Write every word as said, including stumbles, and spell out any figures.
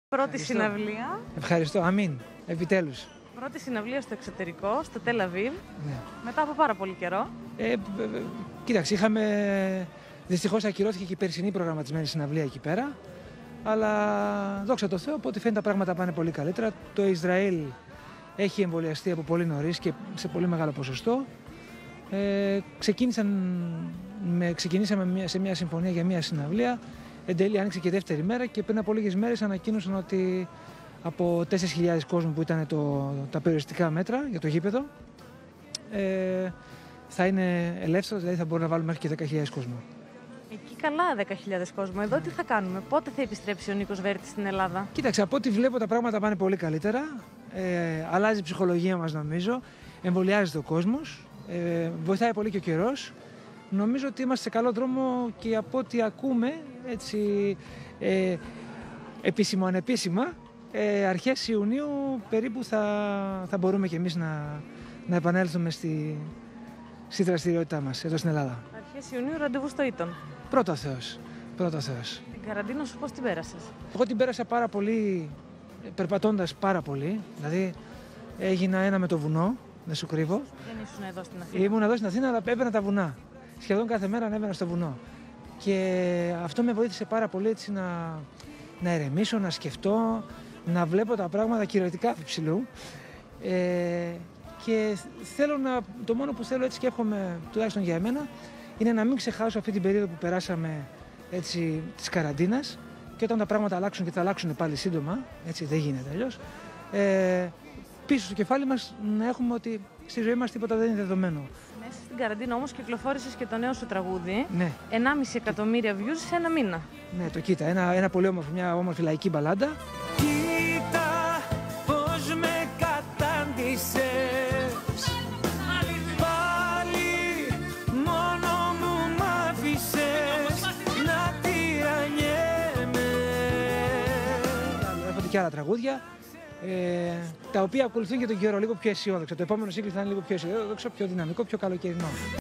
Πρώτη Ευχαριστώ. συναυλία. Ευχαριστώ. Αμήν. Επιτέλους. Πρώτη συναυλία στο εξωτερικό, στο Τελ Αβίβ, Ναι. μετά από πάρα πολύ καιρό. Ε, ε, ε, κοίταξε, είχαμε. Δυστυχώς ακυρώθηκε και η περσινή προγραμματισμένη συναυλία εκεί πέρα. Αλλά δόξα τω Θεώ, από ό,τι φαίνεται τα πράγματα πάνε πολύ καλύτερα. Το Ισραήλ έχει εμβολιαστεί από πολύ νωρίς και σε πολύ μεγάλο ποσοστό. Ε, ξεκίνησαν με, ξεκινήσαμε σε μια συμφωνία για μια συναυλία. Εν τέλει άνοιξε και δεύτερη μέρα και πριν από λίγες μέρες ανακοίνωσαν ότι από τέσσερις χιλιάδες κόσμου που ήταν το, τα περιοριστικά μέτρα για το γήπεδο ε, θα είναι ελεύθερο, δηλαδή θα μπορούμε να βάλουμε μέχρι και δέκα χιλιάδες κόσμο. Εκεί καλά δέκα χιλιάδες κόσμο. Εδώ τι θα κάνουμε, πότε θα επιστρέψει ο Νίκος Βέρτης στην Ελλάδα? Κοίταξε, από ό,τι βλέπω τα πράγματα πάνε πολύ καλύτερα. Ε, αλλάζει η ψυχολογία μας νομίζω. Εμβολιάζεται ο κόσμος. Ε, βοηθάει πολύ και ο καιρός. Νομίζω ότι είμαστε σε καλό δρόμο και από ό,τι ακούμε, έτσι, ε, επίσημα ανεπίσημα, ε, αρχές Ιουνίου περίπου θα, θα μπορούμε και εμείς να, να επανέλθουμε στη, στη δραστηριότητά μας εδώ στην Ελλάδα. Αρχές Ιουνίου ραντεβού στο Ήτον. Πρώτο Θεός. Πρώτο Θεός. Την καραντίνα σου πώς την πέρασες? Εγώ την πέρασα πάρα πολύ, περπατώντας πάρα πολύ. Δηλαδή έγινα ένα με το βουνό, δεν σου κρύβω. Δεν ήσουν εδώ στην Αθήνα? Ήμουν εδώ στην Αθήνα, αλλά έπαιρνα τα βουνά. Σχεδόν κάθε μέρα ανέβαινα στο βουνό. Και αυτό με βοήθησε πάρα πολύ έτσι να, να ερεμήσω, να σκεφτώ, να βλέπω τα πράγματα κυριολεκτικά υψηλού. Ε, και θέλω να, το μόνο που θέλω έτσι και εύχομαι, τουλάχιστον για εμένα, είναι να μην ξεχάσω αυτή την περίοδο που περάσαμε έτσι, της καραντίνας και όταν τα πράγματα αλλάξουν και θα αλλάξουν πάλι σύντομα, έτσι δεν γίνεται αλλιώς, ε, πίσω στο κεφάλι μας να έχουμε ότι στη ζωή μας τίποτα δεν είναι δεδομένο. Μέσα στην καραντίνα όμως κυκλοφόρησες και το νέο σου τραγούδι. Ναι. ενάμιση εκατομμύρια views σε ένα μήνα. Ναι, το κοίτα. Ένα, ένα πολύ όμορφο, μια όμορφη λαϊκή μπαλάντα. Κοίτα πώς με κατάντησες. Πάλι μόνο μου μ' άφησες να τυραννιέμαι. Έρχονται και άλλα τραγούδια, ε, τα οποία ακολουθούν και τον καιρό λίγο πιο αισιόδοξα. Το επόμενο σύγκλι θα είναι λίγο πιο αισιόδοξο, πιο δυναμικό, πιο καλοκαιρινό.